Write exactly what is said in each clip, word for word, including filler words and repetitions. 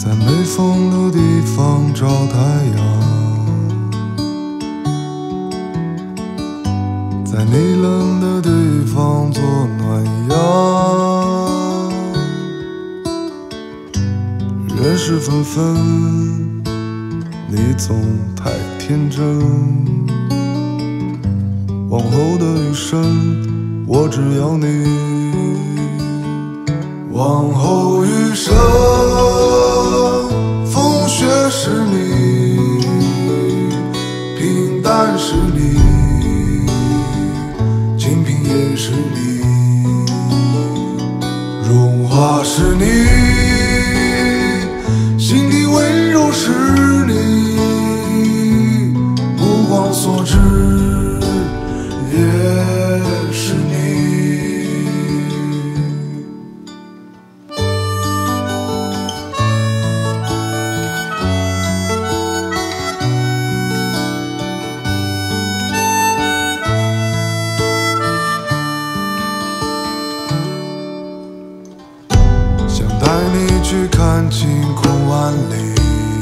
在没风的地方找太阳，在你冷的地方做暖阳。人事纷纷，你总太天真。往后的余生，我只要你。往后余生，风雪是你，平淡是你，清贫也是你，荣华是你，心底温柔是你，目光所至也是你。想带你去看晴空万里，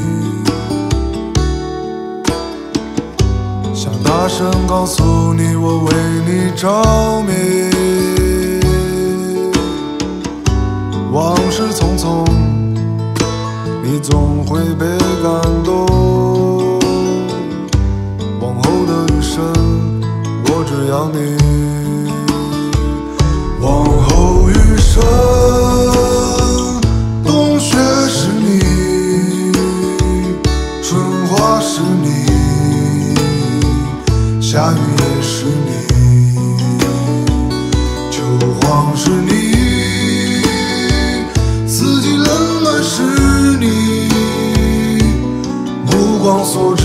想大声告诉你我为你着迷。往事匆匆，你总会被感动。往后的余生，我只要你。往后余生，冬雪是你，春花是你，夏雨也是你，秋黄是你，四季冷暖是你，目光所至